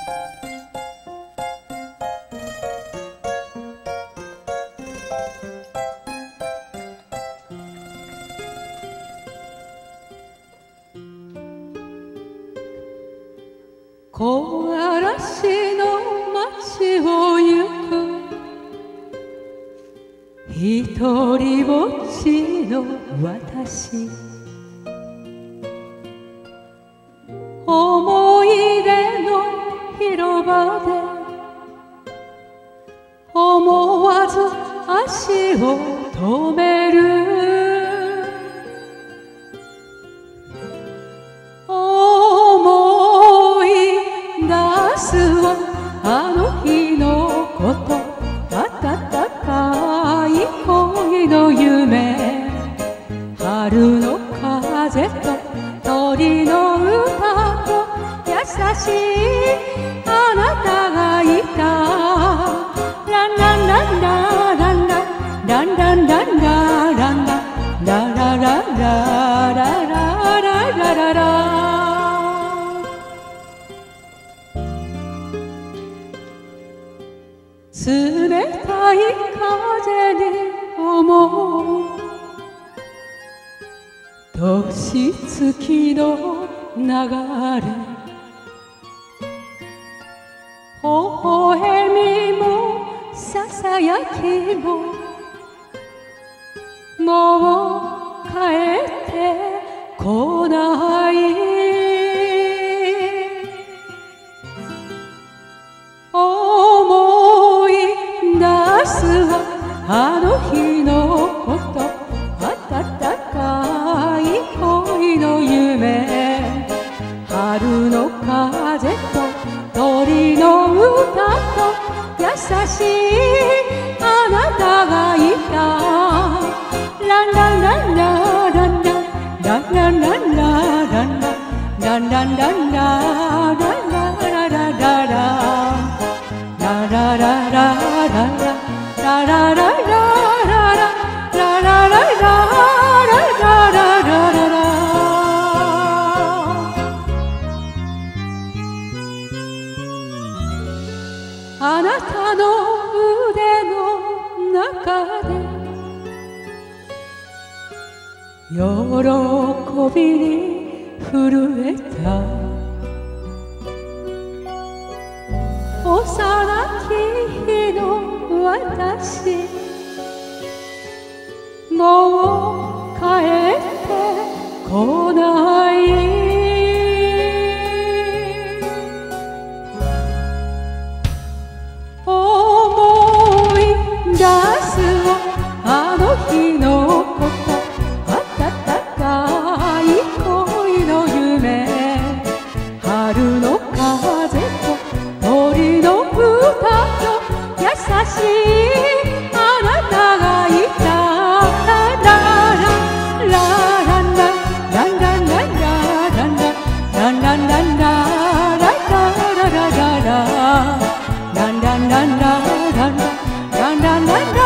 木枯らしの街を行く一人ぼっちの私、思い出の広場で思わず足を止める。あの日のこと、暖かい恋の夢、春の風と鳥の歌と優しいあなたがいた。ランランランラランラランランランラランララララララララララ。冷たい風に思う年月の流れ、微笑みもささやきももう帰ってこない。あの日のこと、暖かい恋の夢、春の風と鳥の歌と優しいあなたがいた。ランランランラランラランランランラランラランランランララララララララララララララララあなたの腕の中で喜びに震えた幼き日の私、もう帰ってこない。思い出すわあの日のこと、暖かい恋の夢、春の風と鳥の歌と優しいあなたがいた。ラララランラランランランランランランランララララララララランランランランランランランランラン